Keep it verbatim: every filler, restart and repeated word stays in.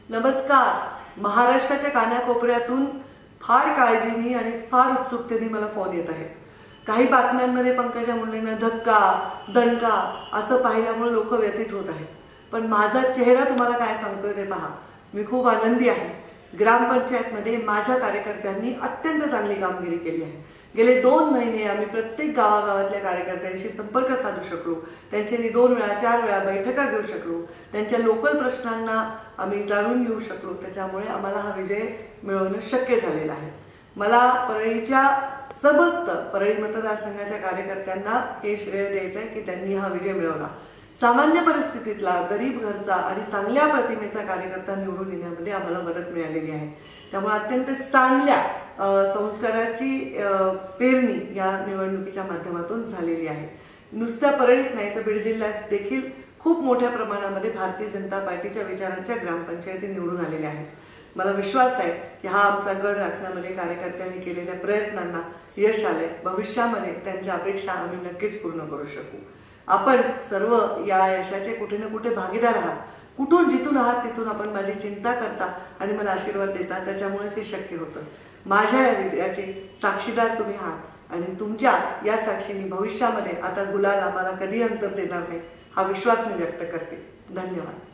नमस्कार. महाराष्ट्राच्या कानाकोपऱ्यातून फार काळजीने आणि फार उत्सुकतेने मला फोन येत आहेत. काही बातम्यांमध्ये पंकजा मुंडेंना धक्का दणका असं पाहिल्यामुळे लोक व्यथित होत आहेत. पण माझा चेहरा तुम्हाला काय सांगतोय ते पहा. मी खूप आनंदी आहे. ग्रामपंचायतमध्ये माझ्या कार्यकर्त्यांनी अत्यंत चांगली कामगिरी केली आहे. गेले दोन महिने आम्ही प्रत्येक गावागावातल्या कार्यकर्त्यांशी संपर्क साधू शकलो. त्यांच्यानी दोन वेळा चार वेळा बैठका घेऊ शकलो. त्यांच्या लोकल प्रश्नांना आम्ही जाणून घेऊ शकलो. त्याच्यामुळे आम्हाला हा विजय मिळवणं शक्य झालेलं आहे. मला परळीच्या समस्त परळी मतदारसंघाच्या कार्यकर्त्यांना हे श्रेय द्यायचं आहे की त्यांनी हा विजय मिळवला. सामान्य परिस्थितीतला गरीब घरचा आणि चांगल्या प्रतिमेचा कार्यकर्ता निवडून येण्यामध्ये आम्हाला मदत मिळालेली आहे. त्यामुळे अत्यंत चांगल्या संस्काराची पेरणी या निवडणुकीच्या माध्यमातून झालेली आहे. नुसत्या परळीत नाही तर बीड जिल्ह्यात देखील खूप मोठ्या प्रमाणामध्ये भारतीय जनता पार्टीच्या विचारांच्या ग्रामपंचायती निवडून आलेल्या आहेत. मला विश्वास आहे की हा आमचा गड राखण्यामध्ये कार्यकर्त्यांनी केलेल्या प्रयत्नांना यश आले. भविष्यामध्ये त्यांच्या अपेक्षा आम्ही नक्कीच पूर्ण करू शकू. आपण सर्व या यशाचे कुठे ना कुठे भागीदार आहात. कुठून जिथून आहात तिथून आपण माझी चिंता करता आणि मला आशीर्वाद देता. त्याच्यामुळेच हे शक्य होतं. माझ्या या विजयाचे साक्षीदार तुम्ही आहात आणि तुमच्या या साक्षीने भविष्यामध्ये आता गुलाल आम्हाला कधी अंतर देणार नाही हा विश्वास मी व्यक्त करते. धन्यवाद.